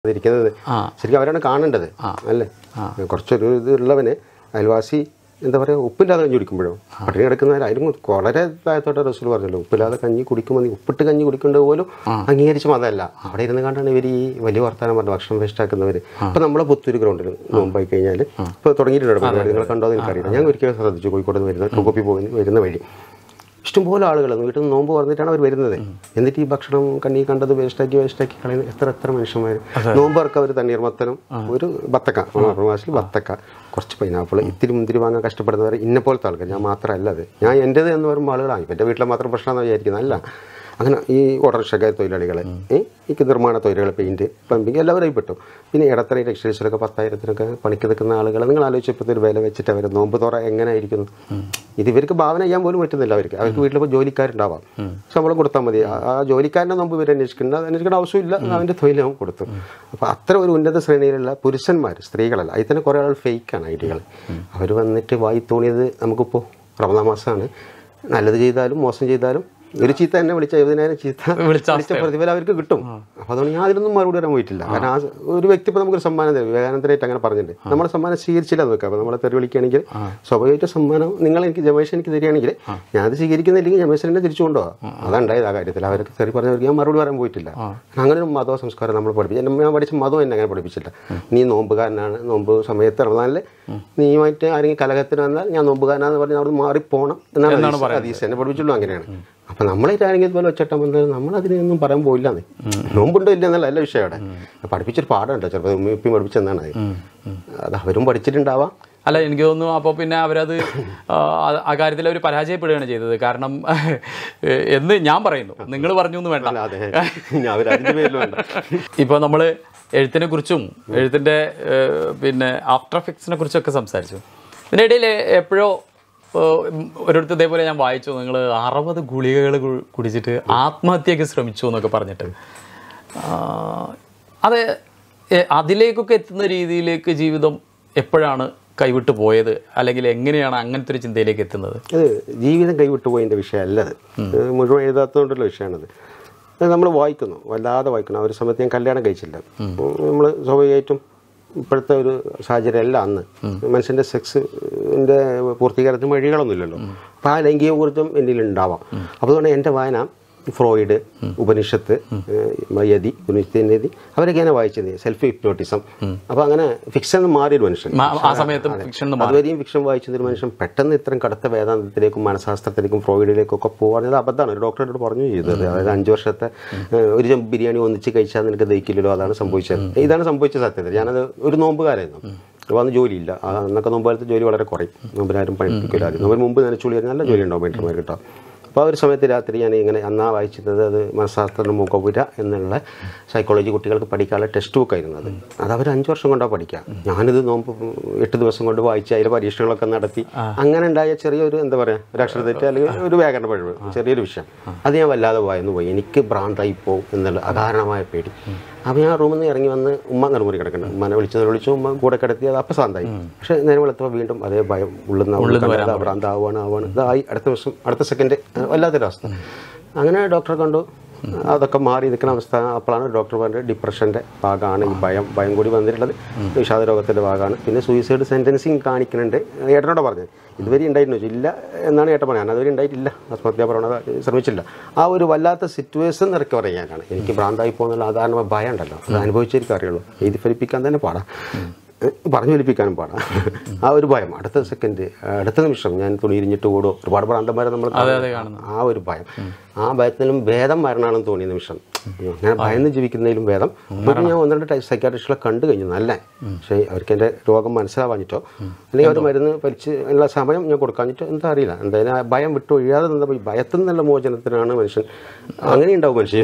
ഇരിക്കുന്നത് ശരിക്കും അവരാണ് കാണേണ്ടത് അല്ലേ. കുറച്ചൊരു ഇതുള്ളവന് അയൽവാസി എന്താ പറയുക ഉപ്പില്ലാതെ കഞ്ഞി കുടിക്കുമ്പോഴും പട്ടിണി കിടക്കുന്നവരായാലും വളരെ താഴത്തോട്ട് റസൂൽ പറഞ്ഞല്ലോ ഉപ്പില്ലാതെ കഞ്ഞി കുടിക്കുമ്പോൾ ഉപ്പിട്ട് കഞ്ഞി കുടിക്കേണ്ടത് പോലും അംഗീകരിച്ച മതമല്ല. അവിടെ ഇരുന്ന് കണ്ടാണ് ഇവർ ഈ വലിയ വർത്തമാനം പറഞ്ഞ ഭക്ഷണം വേസ്റ്റാക്കുന്നവർ. ഇപ്പം നമ്മളെ പുത്തൂര് ഗ്രൗണ്ടിൽ നോമ്പായി കഴിഞ്ഞാൽ ഇപ്പോൾ തുടങ്ങിയിട്ടുണ്ട് പരിപാടി. നിങ്ങൾ കണ്ടോ എന്ന് എനിക്കറിയില്ല. ഞാൻ ഒരിക്കലും ശ്രദ്ധിച്ചു കോഴിക്കോട് നിന്ന് വരുന്ന ടോക്കോപ്പി വരുന്ന വഴി ഇഷ്ടംപോലെ ആളുകൾ വീട്ടിൽ നിന്ന് നോമ്പ് പറഞ്ഞിട്ടാണ് അവർ വരുന്നത്. എന്നിട്ട് ഈ ഭക്ഷണം കണ്ണി കണ്ടത് വേസ്റ്റാക്കി കളയുന്ന എത്ര മനുഷ്യന്മാർ. നോമ്പ് ഇറക്കം അവർ തണ്ണീർമത്തനും ഒരു ബത്തക്ക മാസത്തിൽ ബത്തക്ക കുറച്ച് പൈനാപ്പിൾ ഇത്തിരി മുന്തിരി വാങ്ങാൻ കഷ്ടപ്പെടുന്നവർ ഇന്നെപ്പോലത്തെ ആൾക്കാർ. ഞാൻ മാത്രമല്ല അത് ഞാൻ എൻ്റേത് എന്ന് പറയുമ്പോൾ ആളുകളാണ് എൻ്റെ വീട്ടിലെ മാത്രം പ്രശ്നമാണെന്ന് വിചാരിക്കുന്നത് അല്ല. അങ്ങനെ ഈ ഓട്ടോറിക്ഷക്കാർ തൊഴിലാളികളെ ഈ നിർമ്മാണ തൊഴിലാളികൾ പെയിൻറ്റ് പമ്പിങ് എല്ലാവരും പെട്ടു. പിന്നെ ഇടത്തറ ടെക്സ്റ്റൈൽസിലൊക്കെ 10,000-നൊക്കെ പണിക്ക് നിൽക്കുന്ന ആളുകൾ നിങ്ങൾ ആലോചിച്ചപ്പോഴത്തെ ഒരു വില വെച്ചിട്ട് അവർ നോമ്പ് തുറ എങ്ങനെ ആയിരിക്കുന്നു. ഇത് ഇവർക്ക് ഭാവന ചെയ്യാൻ പോലും പറ്റുന്നില്ല. അവർക്ക് വീട്ടിലിപ്പോൾ ജോലിക്കാരുണ്ടാവാം, ശമ്പളം കൊടുത്താൽ മതി. ആ ജോലിക്കാരൻ്റെ നോമ്പ് ഇവർ അന്വേഷിക്കേണ്ട ആവശ്യമില്ല. അവൻ്റെ തൊഴിൽ അവൻ കൊടുത്തു. അപ്പോൾ അത്ര ഒരു ഉന്നത ശ്രേണിയിലുള്ള പുരുഷന്മാർ, സ്ത്രീകളല്ല. അതിൽ തന്നെ കുറേ ആൾ ഫേക്കാണ് ഐഡിയകൾ. അവർ വന്നിട്ട് വായി തോന്നിയത് നമുക്കിപ്പോൾ റമദാൻ മാസമാണ്, നല്ലത് ചെയ്താലും മോശം ചെയ്താലും ഒരു ചീത്ത എന്നെ വിളിച്ച 70,000 ചീത്ത വിളിച്ച പ്രതിഫലം അവർക്ക് കിട്ടും. അപ്പോൾ അതുകൊണ്ട് ഞാൻ അതിലൊന്നും മറുപടി വരാൻ പോയിട്ടില്ല. കാരണം ആ ഒരു വ്യക്തി ഇപ്പോൾ നമുക്കൊരു സമ്മാനം തരും. വിവേകാനന്ദനായിട്ട് അങ്ങനെ പറഞ്ഞിട്ടുണ്ട്. നമ്മളെ സമ്മാനം സ്വീകരിച്ചില്ല എന്ന് വെക്കാം. അപ്പോൾ നമ്മളെ തെറി വിളിക്കുകയാണെങ്കിൽ സ്വാഭാവികമായിട്ട് സമ്മാനം നിങ്ങൾ എനിക്ക് ജമേഷ് എനിക്ക് തരികയാണെങ്കിൽ ഞാനത് സ്വീകരിക്കുന്നില്ലെങ്കിൽ ജമേഷ് എന്നെ തിരിച്ചു കൊണ്ടുപോകാം. അതുണ്ടായത് ആ കാര്യത്തിൽ. അവർക്ക് തെറി പറഞ്ഞവർക്ക് ഞാൻ മറുപടി പറയാൻ പോയിട്ടില്ല. അങ്ങനെ ഒരു മതോ സംസ്കാരം നമ്മൾ പഠിപ്പിച്ചു. ഞാൻ പഠിച്ച മതം എന്നെ അങ്ങനെ പഠിപ്പിച്ചില്ല. നീ നോമ്പുകാരനാണ്, നോമ്പ് സമയത്ത് റമദാനിൽ നീയുമായിട്ട് ആരെങ്കിലും കലഹത്തിന് വന്നാൽ ഞാൻ നോമ്പുകാരനാന്ന് പറഞ്ഞാൽ അവിടെ മാറിപ്പോണം എന്നാണ് ഹദീസ് എന്നെ പഠിപ്പിച്ചുള്ളൂ. അങ്ങനെയാണ്. അപ്പം നമ്മളായിട്ടാണെങ്കിൽ പോലെ വെച്ചിട്ടാൽ വന്നാൽ നമ്മളതിനൊന്നും പറയാൻ പോയില്ലാന്ന്. നോമ്പുണ്ടോ ഇല്ല എന്നല്ല എല്ലാ വിഷയം അവിടെ പഠിപ്പിച്ചൊരു പാഠമുണ്ടോ ചെറുപ്പം ഉമ്മയും പഠിപ്പിച്ചെന്നാണ്. അത് അവരും പഠിച്ചിട്ടുണ്ടാവാം. അല്ല, എനിക്ക് തോന്നുന്നു അപ്പോൾ പിന്നെ അവരത് ആ കാര്യത്തിൽ അവർ പരാജയപ്പെടുകയാണ് ചെയ്തത്. കാരണം എന്ന് ഞാൻ പറയുന്നു, നിങ്ങൾ പറഞ്ഞു എന്ന് വേണ്ട. ഇപ്പോൾ നമ്മൾ എഴുത്തിനെ കുറിച്ചും എഴുത്തിൻ്റെ പിന്നെ ആഫ്റ്റർ എഫക്ട്സിനെ കുറിച്ചൊക്കെ സംസാരിച്ചു. ഇതിനിടയിൽ എപ്പോഴോ ഒരിടത്ത് ഇതേപോലെ ഞാൻ വായിച്ചു, നിങ്ങൾ 60 ഗുളികകൾ കുടിച്ചിട്ട് ആത്മഹത്യക്ക് ശ്രമിച്ചു എന്നൊക്കെ പറഞ്ഞിട്ട്. അത് അതിലേക്കൊക്കെ എത്തുന്ന രീതിയിലേക്ക് ജീവിതം എപ്പോഴാണ് കൈവിട്ട് പോയത്, അല്ലെങ്കിൽ എങ്ങനെയാണ് അങ്ങനത്തെ ഒരു ചിന്തയിലേക്ക് എത്തുന്നത്? അത് ജീവിതം കൈവിട്ട് പോയതിൻ്റെ വിഷയമല്ല. അത് മുഴുവൻ എഴുതാത്തതുകൊണ്ടുള്ള വിഷയമാണത്. നമ്മൾ വായിക്കുന്നു, വല്ലാതെ വായിക്കുന്നു. ആ ഒരു സമയത്ത് ഞാൻ കല്യാണം കഴിച്ചില്ല. നമ്മൾ സ്വാഭാവികമായിട്ടും ഇപ്പോഴത്തെ ഒരു സാഹചര്യം അല്ല അന്ന്. മനുഷ്യൻ്റെ സെക്സിൻ്റെ പൂർത്തീകരണത്തിന് വഴികളൊന്നുമില്ലല്ലോ. അപ്പോൾ ആ ലൈംഗിക ഊർജ്ജം എന്നിൽ ഉണ്ടാവാം. അപ്പോൾ അതുകൊണ്ട് എൻ്റെ വായന ഫ്രോയിഡ്, ഉപനിഷത്ത്, യതി, പുനിഷത്തി അവരൊക്കെയാണ് വായിച്ചത്. Self hypnotism. അപ്പോൾ അങ്ങനെ ഫിക്ഷൻ മാറിയൊരു മനുഷ്യൻ. അതുവരെയും ഫിക്ഷൻ വായിച്ചൊരു മനുഷ്യൻ പെട്ടെന്ന് ഇത്രയും കടുത്ത വേദാന്തത്തിലേക്കും മനഃശാസ്ത്രത്തിലേക്കും ഫ്രോയിഡിലേക്കൊക്കെ പോകാനത് അബദ്ധമാണ്. ഒരു ഡോക്ടറോട് പറഞ്ഞു ചെയ്തത്. അതായത് 5 വർഷത്തെ ഒരു ചെമ്പ് ബിരിയാണി ഒന്നിച്ച് കഴിച്ചാൽ നിനക്ക് ദഹിക്കില്ലല്ലോ, അതാണ് സംഭവിച്ചത്. ഇതാണ് സംഭവിച്ച സത്യത്തിൽ. ഞാനത് ഒരു നോമ്പുകാരായിരുന്നു. അപ്പോൾ അന്ന് ജോലിയില്ല. അന്നൊക്കെ നോമ്പ് കാലത്ത് ജോലി വളരെ കുറയും. നോമ്പിനാരും പഠിപ്പിക്കില്ല. നോമ്പിന് മുമ്പ് നനച്ചുള്ളി കഴിഞ്ഞാൽ നല്ല ജോലി ഉണ്ടാവും വീട്ടന്മാർ കേട്ടോ. അപ്പോൾ ആ ഒരു സമയത്ത് രാത്രി ഞാൻ ഇങ്ങനെ അന്നാ വായിച്ചിരുന്നത് അത് മനഃശാസ്ത്ര മുഖപുര എന്നുള്ള സൈക്കോളജി കുട്ടികൾക്ക് പഠിക്കാനുള്ള ടെക്സ്റ്റ് ബുക്കായിരുന്നു. അത് അവർ 5 വർഷം കൊണ്ടാണ് പഠിക്കുക. ഞാനിത് നോമ്പ് 8 ദിവസം കൊണ്ട് വായിച്ച് അതിലെ പരീക്ഷകളൊക്കെ നടത്തി അങ്ങനെ ഉണ്ടായ ചെറിയൊരു എന്താ പറയുക ഒരു അക്ഷരതെറ്റ് അല്ലെങ്കിൽ ഒരു വ്യാകരണ പഴവ് ചെറിയൊരു വിഷയം അത് ഞാൻ വല്ലാതെ വായന്നു പോയി. എനിക്ക് ഭ്രാന്തായി പോകും എന്നുള്ള അകാരണമായ പേടി. അപ്പോൾ ഞാൻ റൂമിൽ നിന്ന് ഇറങ്ങി വന്ന് ഉമ്മ നെറുമുറി കിടക്കുന്നുണ്ട്. ഉമ്മനെ വിളിച്ചു ഉമ്മ കൂടെ കിടത്തി. അത് അപ്പം ശാന്തായി. പക്ഷേ നേരം വെളുത്തപ്പോൾ വീണ്ടും അതേ ഭയം ഉള്ളുന്ന ഭ്രാന്താവാണ് ഇതായി. അടുത്ത സെക്കൻഡ് വല്ലാത്തൊരവസ്ഥ. അങ്ങനെ ഡോക്ടറെ കണ്ടു. അതൊക്കെ മാറി നിൽക്കുന്ന അവസ്ഥ. അപ്പോഴാണ് ഡോക്ടർ പറഞ്ഞത് ഡിപ്രഷൻ്റെ ഭാഗമാണ് ഈ ഭയം കൂടി വന്നിട്ടുള്ളത്, വിഷാദ രോഗത്തിൻ്റെ ഭാഗമാണ്. പിന്നെ സൂയിസൈഡ് സെൻറ്റൻസിങ് കാണിക്കുന്നുണ്ട്. ഏട്ടനോട് പറഞ്ഞത് ഇതുവരെ ഉണ്ടായിരുന്നു ഇല്ല എന്നാണ് ഏട്ടൻ പറഞ്ഞത്. അതുവരെ ഉണ്ടായിട്ടില്ല, ആത്മഹത്യാ പ്രവണത ശ്രമിച്ചില്ല. ആ ഒരു വല്ലാത്ത സിറ്റുവേഷൻ നിറക്കി പറയാനാണ്. എനിക്ക് ഭ്രാന്തായി പോകുന്നുള്ള സാധാരണ ഭയം ഉണ്ടല്ലോ, അത് അനുഭവിച്ചെനിക്ക് അറിയുള്ളൂ. എഴുതി ഫലിപ്പിക്കാൻ തന്നെ പാടാം, പറഞ്ഞു ഫലിപ്പിക്കാനും പാടാം. ആ ഒരു ഭയം അടുത്ത സെക്കൻഡ് അടുത്ത നിമിഷം ഞാൻ തുണിയിരിഞ്ഞിട്ട് ഓടും. ഒരുപാട് ഭ്രാന്തന്മാരെ നമ്മൾ ആ ഒരു ഭയം, ആ ഭയത്തിലും ഭേദം മരണമാണെന്ന് തോന്നിയ നിമിഷം. ഞാൻ ഭയന്ന് ജീവിക്കുന്നതിലും ഭേദം. അപ്പോൾ ഞാൻ 1-2 സൈക്കാട്രിസ്റ്റുകളെ കണ്ടു കഴിഞ്ഞു നല്ല. പക്ഷേ അവർക്ക് എൻ്റെ രോഗം മനസ്സിലാവാഞ്ഞിട്ടോ അല്ലെങ്കിൽ അവർ മരുന്ന് വലിച്ച് ഉള്ള സമയം ഞാൻ കൊടുക്കാഞ്ഞിട്ടോ എന്താ അറിയില്ല. എന്തായാലും ആ ഭയം വിട്ട് ഒഴിയാതെ നിന്നപ്പോൾ ഈ ഭയത്തിൽ നിന്നുള്ള മോചനത്തിനാണ് മനുഷ്യൻ. അങ്ങനെയുണ്ടാവും മനുഷ്യൻ.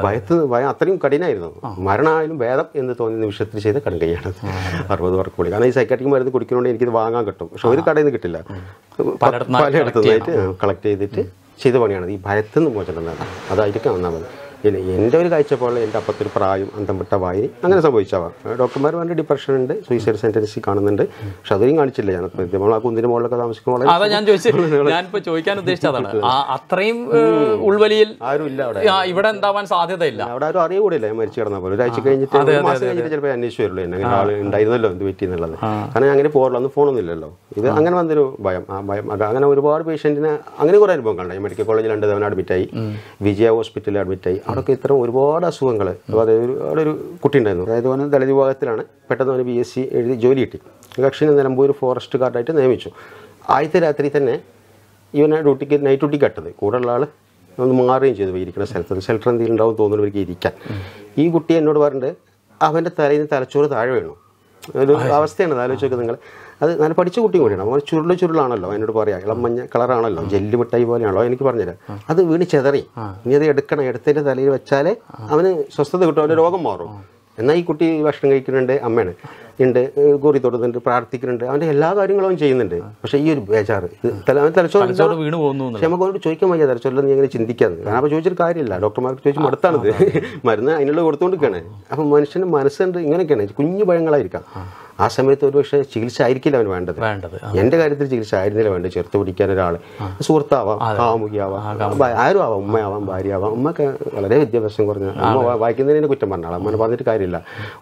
ഭയം അത്രയും കഠിനമായിരുന്നു. മരണമായാലും ഭേദം എന്ന് തോന്നിയ നിമിഷത്തിൽ ചെയ്ത് കണ്ടുകയാണ് 60 വർക്ക് കൂടി. കാരണം ഈ സൈക്കാട്രിക് മരുന്ന് കുടിക്കുന്നതുകൊണ്ട് എനിക്കിത് വാങ്ങാൻ കിട്ടും. പക്ഷെ ഒരു കടയിൽ നിന്ന് കിട്ടില്ല. പലയിടത്തുനിന്നായിട്ട് കളക്ട് ചെയ്തിട്ട് ചെയ്ത പണിയാണ് ഈ ഭയത്തിൽ നിന്ന് മോചനം നേടാൻ. അതായിരിക്കും ഒന്നാമത്. ഇല്ല, എൻ്റെ ഒരു കാഴ്ചപ്പാടിൽ എൻ്റെ അപ്പത്തൊരു പ്രായം അന്തം വിട്ട വായന അങ്ങനെ സംഭവിച്ചാവാം. ഡോക്ടർമാർ പറഞ്ഞ ഡിപ്രഷൻ ഉണ്ട്, സൂയിസൈഡ് സെൻറ്റൻസി കാണുന്നുണ്ട്. പക്ഷെ അതൊന്നും കാണിച്ചില്ല. ഞാൻ നമ്മൾ ആ കുന്നിന് മുകളിലൊക്കെ താമസിക്കുമ്പോൾ അതാ ഞാൻ ചോദിച്ചത്, ഞാനിപ്പോ ചോദിക്കാൻ ഉദ്ദേശിച്ചതാണ്. അത്രയും ഉൾവലിയിൽ ആരും ഇല്ല അവിടെ. ഇവിടെ എന്താവാൻ സാധ്യതയില്ല. അവിടെ ആരും അറിയുകൂടില്ല ഞാൻ മരിച്ചു കിടന്ന പോലെ. ഒരാഴ്ച കഴിഞ്ഞിട്ട് ഒരു മാസം കഴിഞ്ഞിട്ട് ചിലപ്പോൾ അന്വേഷിച്ചു വരുള്ളൂ എന്നെ അങ്ങനെ ആൾ ഉണ്ടായിരുന്നല്ലോ എന്ത് പറ്റി എന്നുള്ളത്. കാരണം അങ്ങനെ പോകല്ലോ, അന്ന് ഫോണൊന്നും ഇല്ലല്ലോ. ഇത് അങ്ങനെ വന്നൊരു ഭയം, ആ ഭയം അത് അങ്ങനെ ഒരുപാട് പേഷ്യൻറ്റിന് അങ്ങനെ കുറേ അനുഭവം കണ്ടായി. മെഡിക്കൽ കോളേജിൽ 2 തവണ അഡ്മിറ്റായി, വിജയ ഹോസ്പിറ്റലിൽ അഡ്മിറ്റായി. അവിടെയൊക്കെ ഇത്തരം ഒരുപാട് അസുഖങ്ങൾ. അപ്പോൾ അവിടെ ഒരു കുട്ടി ഉണ്ടായിരുന്നു, അതായത് അവന് ദളിത് വിഭാഗത്തിലാണ്. പെട്ടെന്ന് അവന് BSc എഴുതി ജോലി കിട്ടി. കക്ഷിനെ നിലമ്പൂർ ഫോറസ്റ്റ് ഗാർഡായിട്ട് നിയമിച്ചു. ആദ്യത്തെ രാത്രി തന്നെ ഇവനെ നൈറ്റ് ഡ്യൂട്ടി കട്ടത്. കൂടെയുള്ള ആൾ ഒന്ന് മാറുകയും ചെയ്തു ഇരിക്കുന്ന സ്ഥലത്ത്. ഷെൽട്ടർ എന്തെങ്കിലും ഉണ്ടാവും തോന്നുന്നവർക്ക് ഇരിക്കാൻ. ഈ കുട്ടി എന്നോട് പറഞ്ഞിട്ട് അവൻ്റെ തലയിൽ നിന്ന് തലച്ചോറ് താഴെ വീണു. ഒരു അവസ്ഥയാണ്, ആലോചിച്ച് നോക്കുക നിങ്ങൾ. അത് നല്ല പഠിച്ച കുട്ടിയും കൂടിയാണ്. അവൻ ചുരുളാണല്ലോ, എന്നോട് പറയാം, ഇളം മഞ്ഞ കളറാണല്ലോ, ജെല്ല് മിഠായി പോലെയാണല്ലോ. എനിക്ക് പറഞ്ഞുതരാം. അത് വീണ് ചെതറി. ഇനി അത് എടുക്കണം, എടുത്തതിൻ്റെ തലയിൽ വെച്ചാലേ അവന് സ്വസ്ഥത കിട്ടും, അവൻ്റെ രോഗം മാറും. എന്നാൽ ഈ കുട്ടി ഭക്ഷണം കഴിക്കുന്നുണ്ട്, അമ്മയാണ് ഉണ്ട്, കുറി തൊടുന്നുണ്ട്, പ്രാർത്ഥിക്കുന്നുണ്ട്, അവൻ്റെ എല്ലാ കാര്യങ്ങളും അവൻ ചെയ്യുന്നുണ്ട്. പക്ഷേ ഈ ഒരു ബേജാറ് തലച്ചോറ് വീണ് പോകുന്നു. പക്ഷെ നമുക്ക് അവരോട് ചോദിക്കാൻ വയ്യ, തലച്ചോറിൽ നീ എങ്ങനെ ചിന്തിക്കാന്ന്. കാരണം അപ്പോൾ ചോദിച്ചിട്ട് കാര്യമില്ല, ഡോക്ടർമാർക്ക് ചോദിച്ച് മടുത്താണിത്. മരുന്ന് അതിനുള്ള കൊടുത്തുകൊണ്ടിരിക്കുകയാണ്. അപ്പം മനുഷ്യന് മനസ്സുണ്ട്, ഇങ്ങനെയൊക്കെയാണ്, കുഞ്ഞു ഭയങ്ങളായിരിക്കാം. ആ സമയത്ത് ഒരു പക്ഷേ ചികിത്സ ആയിരിക്കില്ല അവന് വേണ്ടത്. എൻ്റെ കാര്യത്തിൽ ചികിത്സ ആയിരുന്നില്ല വേണ്ടത്. ചേർത്ത് പിടിക്കാൻ ഒരാൾ, സുഹൃത്താവാം, കാമുകിയാവാം, ആരും ആവാം, ഉമ്മയാവാം, ഭാര്യയാവാം. ഉമ്മയൊക്കെ വളരെ വിദ്യാഭ്യാസം കുറഞ്ഞ അമ്മ വായിക്കുന്നതിനെ കുറ്റം പറഞ്ഞാൽ അമ്മനെ പറഞ്ഞിട്ട് കാര്യമില്ല.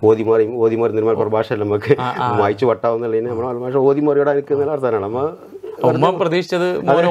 ഓതിമാറി നിർമ്മൽ പ്രഭാഷ നമുക്ക് വായിച്ചു വട്ടാവുന്നുള്ളതിന് നമ്മൾ ഭാഷ ഓതിമറിയോടെ നിൽക്കുന്ന അർത്ഥമാണ്. അമ്മ പ്രതീക്ഷിച്ചത്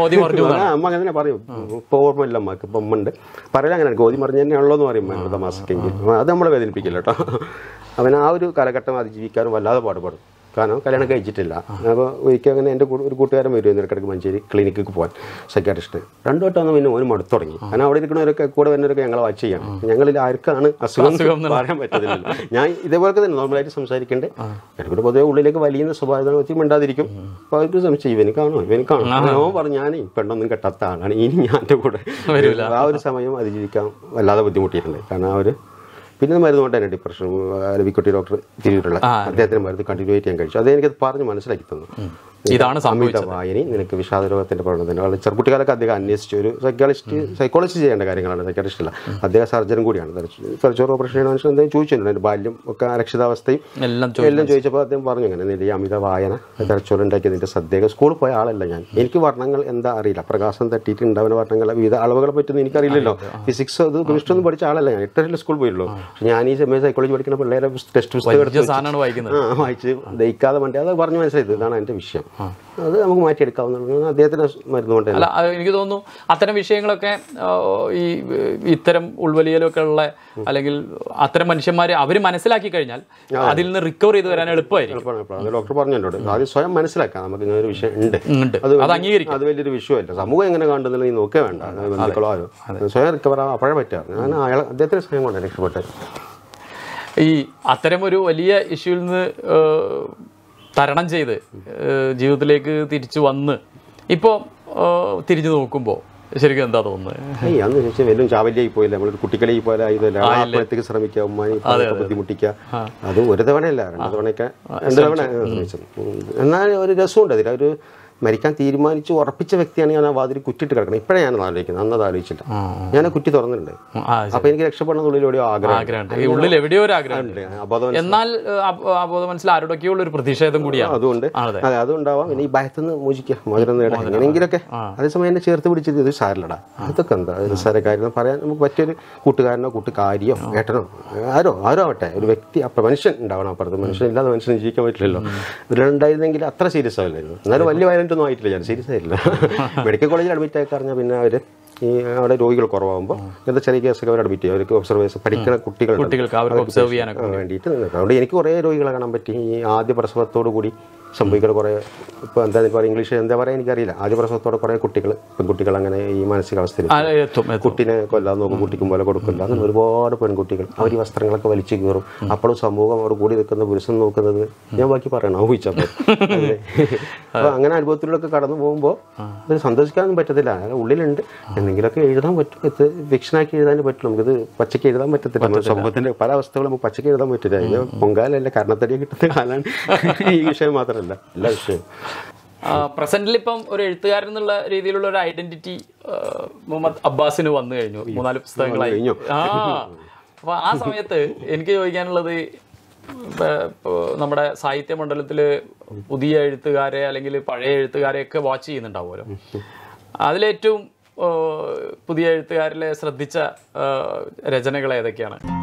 അമ്മ അങ്ങനെ പറയും. ഇപ്പോൾ ഓർമ്മയില്ല അമ്മക്ക്. ഇപ്പം അമ്മ ഉണ്ട് പറയാൻ അങ്ങനെ ഓതി മറിഞ്ഞ് തന്നെ ഉള്ളതെന്ന് പറയും തമാസക്കെങ്കിൽ. അത് നമ്മളെ വേദനിപ്പിക്കില്ല കേട്ടോ. അവൻ ആ ഒരു കാലഘട്ടം അതിജീവിക്കാനും വല്ലാതെ പാടുപെടും. കാരണം കല്യാണം കഴിച്ചിട്ടില്ല. അപ്പോൾ ഒരിക്കൽ അങ്ങനെ എൻ്റെ ഒരു കൂട്ടുകാരൻ വരും ഇടയ്ക്കിടയ്ക്ക് മഞ്ചേരി ക്ലിനിക്കിൽ പോകാൻ, സൈക്കാട്രിസ്റ്റ്. 2 വട്ടം വന്ന് പിന്നെ ഓന് മടുത്തു തുടങ്ങി. കാരണം അവിടെ ഇരിക്കുന്നവരൊക്കെ കൂടെ വരുന്നവരൊക്കെ ഞങ്ങളെ വാച്ച് ചെയ്യണം. ഞങ്ങളിൽ ആർക്കാണ് അസുഖം പറയാൻ പറ്റത്തില്ലല്ലോ. ഞാൻ ഇതേപോലെ തന്നെ നോർമലായിട്ട് സംസാരിക്കേണ്ടത്. എനിക്കൊരു പൊതുവെ ഉള്ളിലേക്ക് വലിയ സ്വഭാവം വെച്ച് മിണ്ടാതിരിക്കും. അപ്പോൾ അവർക്ക് സംശയം ഇവനിക്കാണോ. അവൻ പറഞ്ഞു ഞാൻ പെണ്ണൊന്നും കെട്ടാത്ത ആളാണ്, ഇനി ഞാൻ എൻ്റെ കൂടെ ആ ഒരു സമയം അതിജീവിക്കാൻ വല്ലാതെ ബുദ്ധിമുട്ടിയിട്ടുണ്ട്. കാരണം അവർ പിന്നെ മരുന്ന് കൊണ്ട് തന്നെ ഡിപ്രഷൻ രവിക്കുട്ടി ഡോക്ടർ തിരിയിട്ടുള്ള അദ്ദേഹത്തിന് മരുന്ന് കണ്ടിന്യൂ ചെയ്യാൻ കഴിച്ചു. അത് എനിക്കത് പറഞ്ഞ് മനസ്സിലാക്കി തന്നു. ഇതാണ് അമിത വായന നിനക്ക് വിഷാദ രോഗത്തിൻ്റെ പ്രവണത. വളരെ ചെറുകുട്ടികളൊക്കെ അദ്ദേഹം അന്വേഷിച്ചു. ഒരു സൈക്കോളജിസ്റ്റ് ചെയ്യേണ്ട കാര്യങ്ങളാണ്, സൈക്കാട്രിസ്റ്റ് അല്ല. അദ്ദേഹം സർജനും കൂടിയാണ്. തലച്ചോറ് ഓപ്പറേഷൻ ചെയ്യണ മനുഷ്യൻ അദ്ദേഹം ചോദിച്ചിട്ടുണ്ട്. എൻ്റെ ബാല്യം ഒക്കെ അരക്ഷിതാവസ്ഥയും എല്ലാം ചോദിച്ചപ്പോൾ അദ്ദേഹം പറഞ്ഞു ഇങ്ങനെ നിന്റെ ഈ അമിത വായന തലച്ചോറ് ഉണ്ടാക്കിയതിൻ്റെ ശ്രദ്ധേയം. സ്കൂളിൽ പോയ ആളല്ല ഞാൻ. എനിക്ക് വർണ്ണങ്ങൾ എന്താ അറിയില്ല. പ്രകാശം തട്ടിയിട്ട് ഉണ്ടാവുന്ന വർണ്ണങ്ങൾ വിവിധ അളവുകളെ പറ്റുന്ന എനിക്കറിയില്ലല്ലോ. ഫിസിക്സ് അത് കെമിസ്ട്രി ഒന്നും പഠിച്ച ആളല്ല ഞാൻ. 8 സ്കൂളിൽ പോയുള്ളൂ. ഞാൻ ഈ സമയം സൈക്കോളജി പഠിക്കുന്ന പിള്ളേരെ ടെക്സ്റ്റ് പുസ്തകം വായിച്ച് ദഹിക്കാതെ വേണ്ടി അത് പറഞ്ഞു മനസ്സിലായത്. ഇതാണ് എൻ്റെ വിഷയം. അത് നമുക്ക് മാറ്റിയെടുക്കാവുന്നതാണ് അദ്ദേഹത്തിന് മരുന്ന് കൊണ്ട്. അല്ല, എനിക്ക് തോന്നുന്നു അത്തരം വിഷയങ്ങളൊക്കെ ഈ ഇത്തരം ഉൾവലിയലൊക്കെ ഉള്ള അല്ലെങ്കിൽ അത്തരം മനുഷ്യന്മാരെ അവർ മനസ്സിലാക്കി കഴിഞ്ഞാൽ അതിൽ നിന്ന് റിക്കവർ ചെയ്ത് വരാൻ എളുപ്പമായിരിക്കും. ഡോക്ടർ പറഞ്ഞു എന്നോട് ആദ്യം സ്വയം മനസ്സിലാക്കാം നമുക്ക് ഇങ്ങനെ ഒരു വിഷയം ഉണ്ട്, അത് അംഗീകരിക്കും. അത് വലിയൊരു വിഷയമല്ല. സമൂഹം എങ്ങനെ കാണുന്നില്ല നീ നോക്കേ വേണ്ട, ബന്ധുക്കളോ ആരോ സ്വയം റിക്കവർ ആവാൻ അപ്പോഴേ പറ്റാറ്. ഞാൻ അദ്ദേഹത്തിന് സ്വയം കൊണ്ട് രക്ഷപ്പെട്ടത്. ഈ അത്തരമൊരു വലിയ ഇഷ്യൂവിൽ നിന്ന് തരണം ചെയ്ത് ജീവിതത്തിലേക്ക് തിരിച്ചു വന്ന് ഇപ്പോൾ തിരിഞ്ഞു നോക്കുമ്പോൾ ശരിക്കും എന്താ തോന്നുന്നത്? അന്ന് ചോദിച്ചാൽ വല്ലതും ചാവല്യായി പോയില്ല. നമ്മളൊരു കുട്ടികളി പോലെ ആയതല്ല. ആത്മഹത്യക്ക് ശ്രമിക്കുക, ഉമ്മാനി ബുദ്ധിമുട്ടിക്കുക. അത് ഒരു തവണയല്ല, 2 തവണയൊക്കെ 2 തവണ ശ്രമിച്ചത്. എന്നാൽ ഒരു രസമുണ്ട് അതിൽ. ഒരു മരിക്കാൻ തീരുമാനിച്ച് ഉറപ്പിച്ച വ്യക്തിയാണ് ഞാൻ ആ വാതിൽ കുറ്റിട്ട് കിടക്കണം. ഇപ്പോഴേ ഞാൻ ആലോചിക്കുന്നത്, അന്നത് ആലോചിച്ചില്ല. ഞാൻ ആ കുറ്റി തുറന്നിട്ടുണ്ട്. അപ്പൊ എനിക്ക് രക്ഷപ്പെടണം എന്നുള്ളിലൂടെ ഉള്ളിൽ എവിടെയോ ഒരു ആഗ്രഹം. എന്നാൽ അബോധ മനസ്സിൽ ആരോടൊക്കെയുള്ള ഒരു പ്രതിഷേധം കൂടിയാണ്. അതുകൊണ്ട് അതെ അതുണ്ടാവാം. പിന്നെ ഈ ഭയത്തുനിന്ന് മോചിക്കുക, മോചനം നേടാം എങ്ങനെയെങ്കിലൊക്കെ. അതേസമയം എന്നെ ചേർത്ത് പിടിച്ചത് ഇത് സാരല്ലടാ, അതൊക്കെ എന്താ നിസ്സാര കാര്യം പറയാൻ നമുക്ക് പറ്റിയൊരു കൂട്ടുകാരനോ കൂട്ടുകാരിയോ ഏട്ടനോ ആരോ ആവട്ടെ, ഒരു വ്യക്തി അപ്പം മനുഷ്യൻ ഉണ്ടാവണം. അപ്പുറത്ത് മനുഷ്യൻ ഇല്ലാതെ മനുഷ്യന് ജീവിക്കാൻ പറ്റില്ലല്ലോ. ഇവരുണ്ടായിരുന്നെങ്കിൽ അത്ര സീരിയസ് ആവില്ലായിരുന്നു. എന്നാലും വലിയ വയലൻ്റ് ഒന്നും ആയിട്ടില്ല, ഞാൻ സീരിയസ് ആയിട്ടില്ല. മെഡിക്കൽ കോളേജിൽ അഡ്മിറ്റ് ആയി പറഞ്ഞാൽ പിന്നെ അവർ ഈ അവിടെ രോഗികൾ കുറവാകുമ്പോൾ ഇങ്ങനത്തെ ചെറിയ കേസൊക്കെ അവർ അഡ്മിറ്റ് ചെയ്യും. അവർക്ക് ഒബ്സർവേഷൻ പഠിക്കുന്ന കുട്ടികൾക്ക് വേണ്ടിയിട്ട്. അതുകൊണ്ട് എനിക്ക് കുറേ രോഗികളെ കാണാൻ പറ്റി. ഈ ആദ്യ പ്രസവത്തോടു കൂടി സംഭവിക്കുന്ന കുറേ, ഇപ്പോൾ എന്താ പറയുക, ഇംഗ്ലീഷ് എന്താ പറയുക എനിക്കറിയില്ല. ആദ്യ പ്രസവത്തോടെ കുറേ പെൺകുട്ടികൾ അങ്ങനെ ഈ മാനസികാവസ്ഥയിൽ കുട്ടീനെ കൊല്ലാൻ നോക്കും, കുട്ടിക്കും പോലെ കൊടുക്കില്ല. അങ്ങനെ ഒരുപാട് പെൺകുട്ടികൾ അവർ ഈ വസ്ത്രങ്ങളൊക്കെ വലിച്ചു കയറും. അപ്പോഴും സമൂഹം അവിടെ കൂടി നിൽക്കുന്ന പുരുഷൻ നോക്കുന്നത് ഞാൻ ബാക്കി പറയണം ഊഹിച്ചപ്പോൾ. അപ്പോൾ അങ്ങനെ അനുഭവത്തിലൂടെയൊക്കെ കടന്നു പോകുമ്പോൾ അത് സന്തോഷിക്കാനൊന്നും പറ്റത്തില്ല. ഉള്ളിലുണ്ട് എന്തെങ്കിലുമൊക്കെ എഴുതാൻ പറ്റും. ഇത് ഫിക്ഷനാക്കി എഴുതാൻ പറ്റും. നമുക്കിത് പച്ചയ്ക്ക് എഴുതാൻ പറ്റത്തില്ല. സമൂഹത്തിൻ്റെ പല അവസ്ഥകളും നമുക്ക് പച്ചയ്ക്ക് എഴുതാൻ പറ്റില്ല. ഇത് പൊങ്കാലല്ല, കർണത്തടിയെ കിട്ടുന്ന കാലാണ് ഈ വിഷയം മാത്രമല്ല എല്ലാ വിഷയവും. പ്രസന്റിൽ ഇപ്പം ഒരു എഴുത്തുകാരൻ എന്നുള്ള രീതിയിലുള്ള ഒരു ഐഡന്റിറ്റി മുഹമ്മദ് അബ്ബാസിന് വന്നു കഴിഞ്ഞു. 3-4 പുസ്തകങ്ങളായി. അപ്പൊ ആ സമയത്ത് എനിക്ക് ചോദിക്കാനുള്ളത്, നമ്മുടെ സാഹിത്യ മണ്ഡലത്തിൽ പുതിയ എഴുത്തുകാരെ അല്ലെങ്കിൽ പഴയ എഴുത്തുകാരെയൊക്കെ വാച്ച് ചെയ്യുന്നുണ്ടാവുമല്ലോ. അതിലേറ്റവും പുതിയ എഴുത്തുകാരിലെ ശ്രദ്ധിച്ച രചനകൾ ഏതൊക്കെയാണ്?